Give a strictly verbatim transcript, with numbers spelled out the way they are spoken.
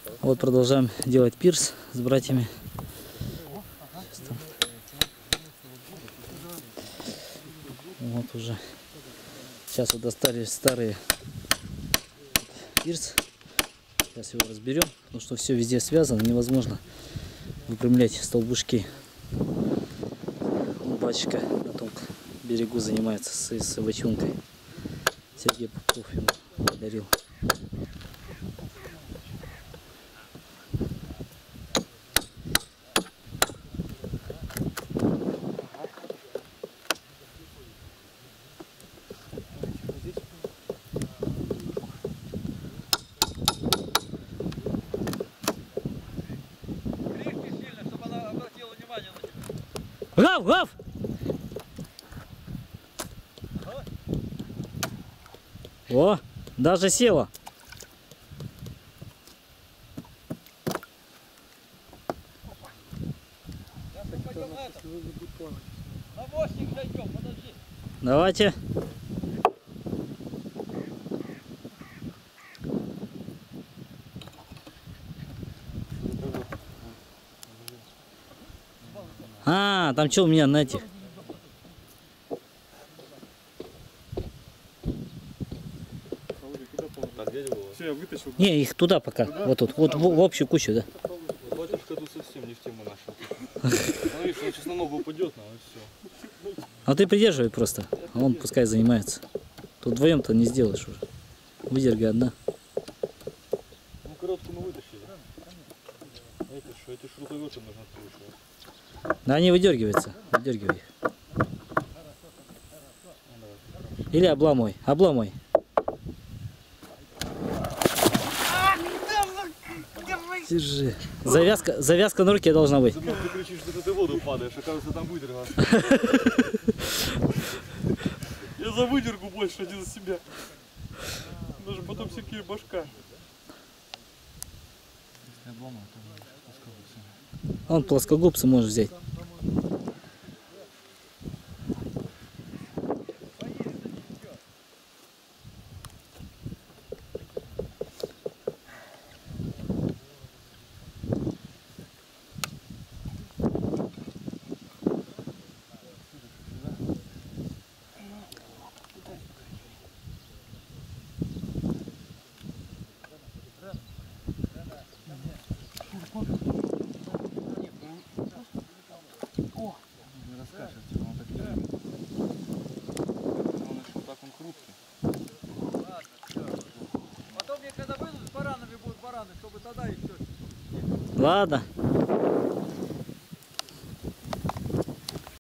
Вот продолжаем делать пирс с братьями. Вот уже. Сейчас вот достали старые пирс. Сейчас его разберем, потому что все везде связано, невозможно выпрямлять столбушки. Батюшка на том берегу занимается с, с собачонкой. Сергей Попов ему подарил. Гав, гав! О, даже села. Давайте. А, там что у меня на этих? Все, я вытащил. Не, их туда пока. Туда? Вот тут. Вот в, в общую кучу, да. Батюшка тут совсем не в тему наша. Ну, видишь, он сейчас на ногу упадет, но и все. А ты придерживай просто. А он пускай занимается. Тут вдвоем-то не сделаешь уже. Выдерги одна. Ну, коротко мы вытащили. Эти что, эти шуруповерты нужно откручивать. Да они выдергиваются. Выдергивай их. Или обламывай. Обламывай. Держи. Завязка, завязка на руке должна быть. Ты кричишь, что ты в воду падаешь, оказывается, там выдергался. Я за выдергу больше, один за себя. Даже потом Сергей башка. Он плоскогубцы может взять. Потом мне когда выйдут с баранами, будут бараны, чтобы тогда еще. Ладно.